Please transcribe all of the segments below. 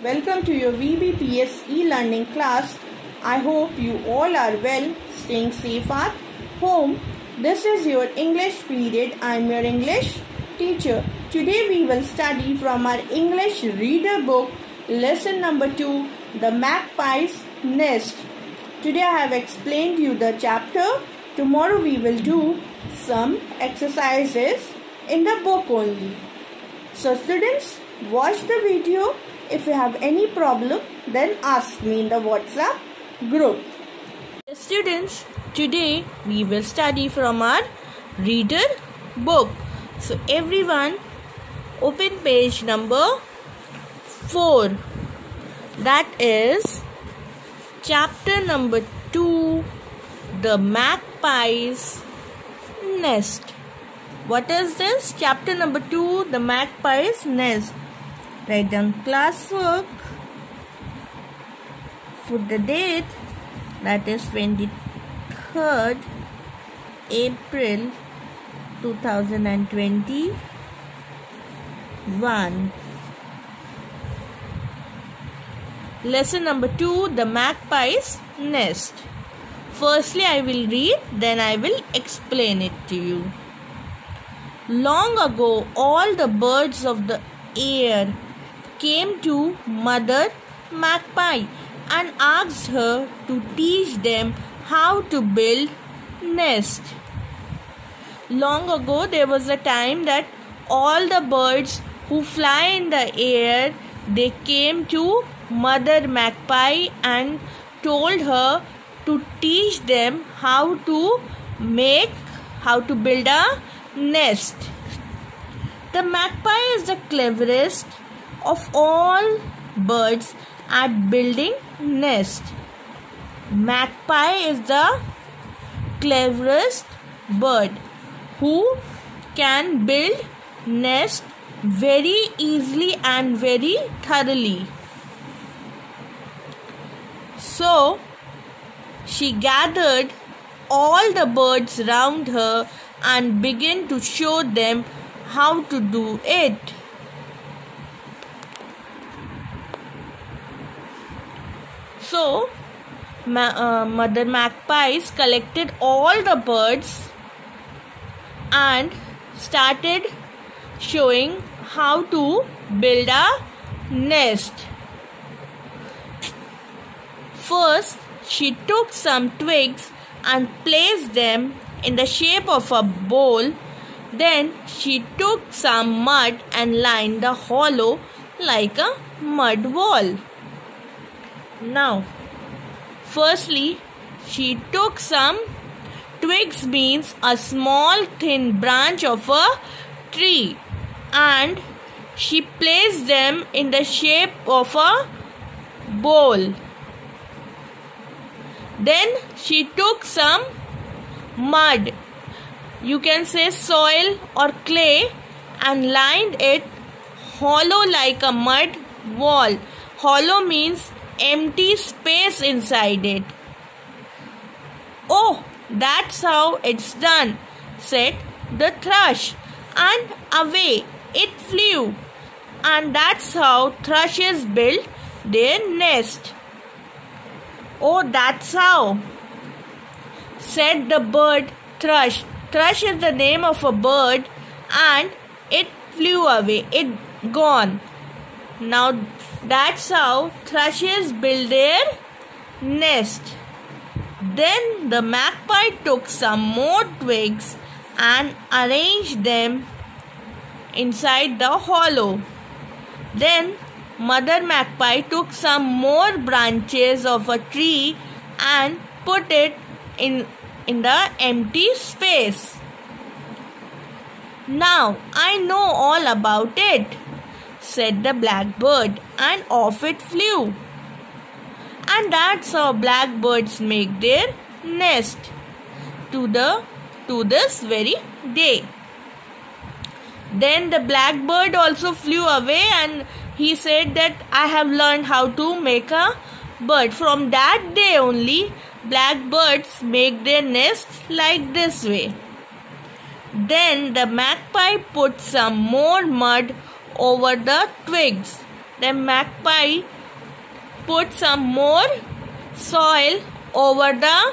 Welcome to your VBPS e-learning class. I hope you all are well, staying safe at home. This is your English period. I am your English teacher. Today we will study from our English reader book, lesson number 2, The Magpie's Nest. Today I have explained you the chapter. Tomorrow we will do some exercises in the book only. So students, watch the video. If you have any problem, then ask me in the WhatsApp group. Students, today we will study from our reader book. So everyone open page number 4. That is chapter number 2, The Magpie's Nest. What is this? Chapter number 2, The Magpie's Nest. Write down classwork. Put the date. That is 23rd April 2021. Lesson number 2, The Magpie's Nest. Firstly, I will read, then I will explain it to you. Long ago, all the birds of the air came to Mother Magpie and asked her to teach them how to build nest. Long ago, there was a time that all the birds who fly in the air, they came to Mother Magpie and told her to teach them how to build a nest. The magpie is the cleverest of all birds at building nest. Magpie is the cleverest bird who can build nest very easily and very thoroughly. So she gathered all the birds round her and began to show them how to do it. So, Mother Magpies collected all the birds and started showing how to build a nest. First, she took some twigs and placed them in the shape of a bowl. Then she took some mud and lined the hollow like a mud wall. Now, firstly, she took some twigs, means a small thin branch of a tree, and she placed them in the shape of a bowl. Then she took some mud, you can say soil or clay, and lined it hollow like a mud wall. Hollow means empty space inside it. Oh, that's how it's done, said the thrush, and away it flew. And that's how thrushes build their nest. Oh, that's how, said the bird thrush. Thrush is the name of a bird, and it flew away. It gone. Now that's how thrushes build their nest. Then the magpie took some more twigs and arranged them inside the hollow. Then Mother Magpie took some more branches of a tree and put it in the empty space. Now I know all about it, said the blackbird, and off it flew. And that's how blackbirds make their nest to this very day. Then the blackbird also flew away, and he said that I have learned how to make a bird. From that day only, blackbirds make their nest like this way. Then the magpie put some more mud over the twigs. The magpie put some more soil over the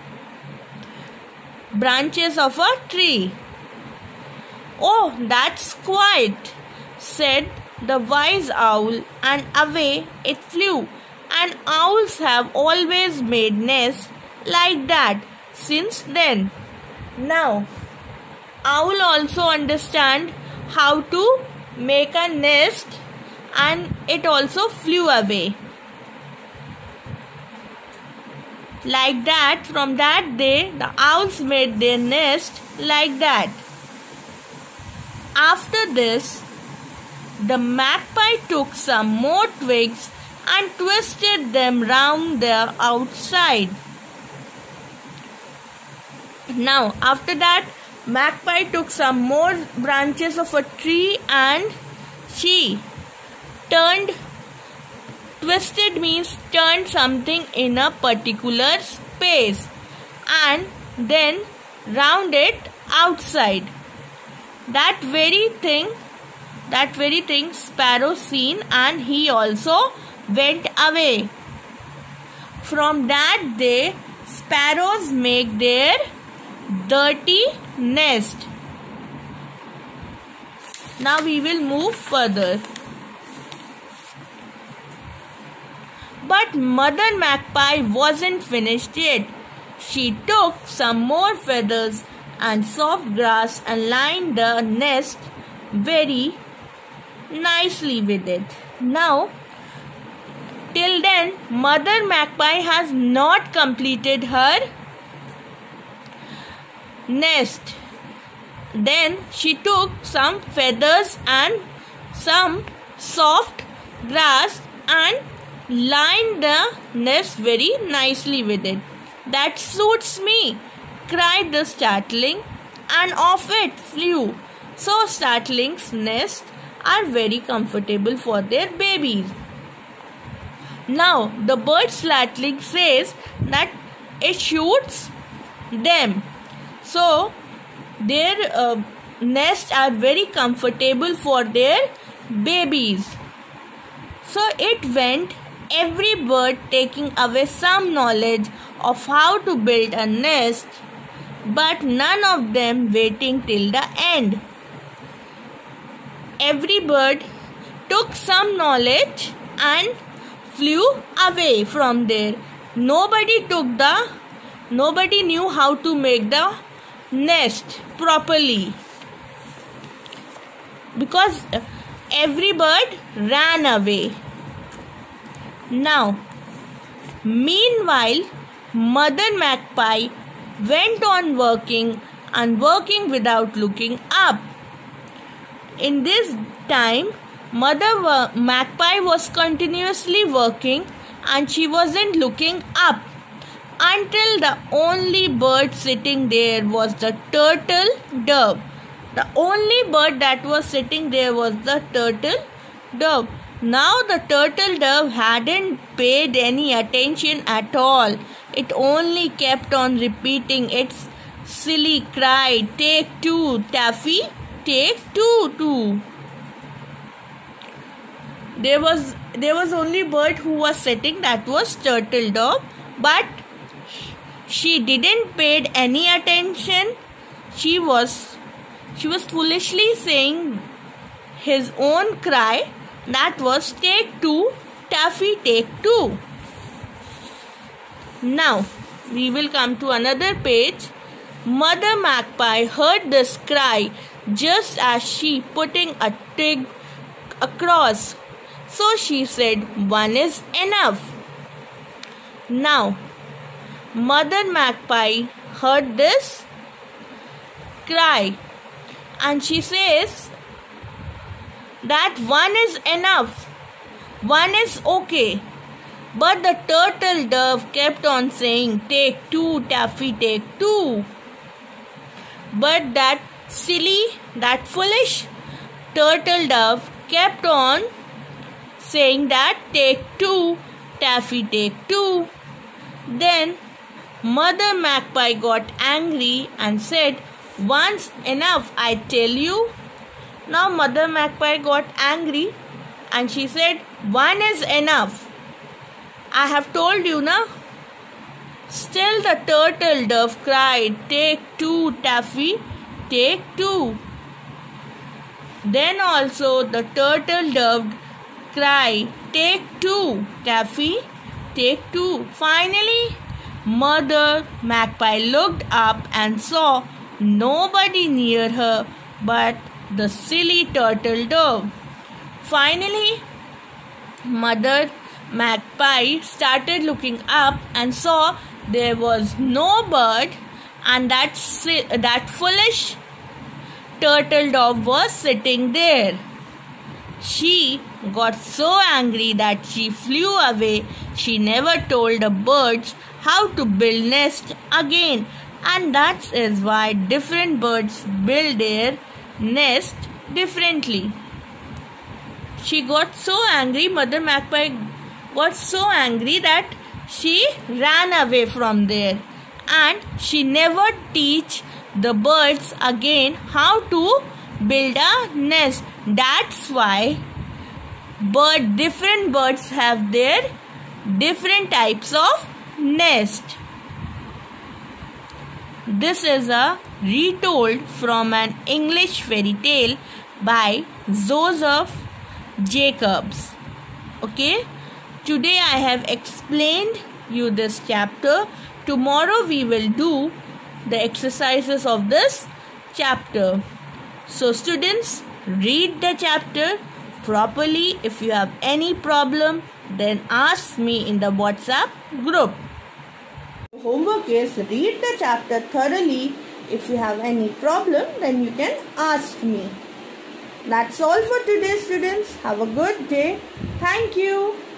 branches of a tree. "Oh, that's quite," said the wise owl, and away it flew. And owls have always made nests like that since then. Now, owl also understand how to make a nest, and it also flew away. Like that, from that day, the owls made their nest like that. After this, the magpie took some more twigs and twisted them round the outside. Now, after that, magpie took some more branches of a tree and she twisted means turned something in a particular space and then round it outside. That very thing Sparrow seen, and he also went away. From that day, sparrows make their dirty nest. Now we will move further. But Mother Magpie wasn't finished yet. She took some more feathers and soft grass and lined the nest very nicely with it. Now, till then, Mother Magpie has not completed her nest. Then she took some feathers and some soft grass and lined the nest very nicely with it. "That suits me," cried the starling, and off it flew. So starlings' nests are very comfortable for their babies. Now the bird starling says that it suits them. So their nests are very comfortable for their babies. So it went, every bird taking away some knowledge of how to build a nest, but none of them waiting till the end. Every bird took some knowledge and flew away from there. Nobody knew how to make the nest properly, because every bird ran away. Now, meanwhile, Mother Magpie went on working without looking up. In this time, Mother Magpie was continuously working and she wasn't looking up until the only bird sitting there was the turtle dove. The only bird that was sitting there was the turtle dove. Now the turtle dove hadn't paid any attention at all. It only kept on repeating its silly cry, "Take two, Taffy, take two." There was only bird who was sitting, that was turtle dove, but she didn't paid any attention. She was foolishly saying his own cry, that was "Take two, Taffy, take two." Now we will come to another page. Mother Magpie heard this cry just as she putting a twig across. So she said, "One is enough." Now, Mother Magpie heard this cry and she says that one is enough, one is okay. But the turtle dove kept on saying, "Take two, Taffy, take two." But that foolish turtle dove kept on saying that "Take two, Taffy, take two." Then Mother Magpie got angry and said, "One's enough, I tell you." Now Mother Magpie got angry and she said, "One is enough." I have told you, na? Still the turtle dove cried, "Take two, Taffy, take two." Then also the turtle dove cried, "Take two, Taffy, take two." Finally, Mother Magpie looked up and saw nobody near her but the silly turtle dove. Finally, Mother Magpie started looking up and saw there was no bird, and that foolish turtle dove was sitting there. She got so angry that she flew away. She never told the birds how to build nests again, and that is why different birds build their nest differently. She got so angry, Mother Magpie got so angry that she ran away from there, and she never teach the birds again how to build a nest. That's why different birds have their different types of nest. This is a retold from an English fairy tale by Joseph Jacobs. Okay, today I have explained you this chapter. Tomorrow we will do the exercises of this chapter. So students, read the chapter properly. If you have any problem, then ask me in the WhatsApp group. Homework is read the chapter thoroughly. If you have any problem, then you can ask me. That's all for today, students. Have a good day. Thank you.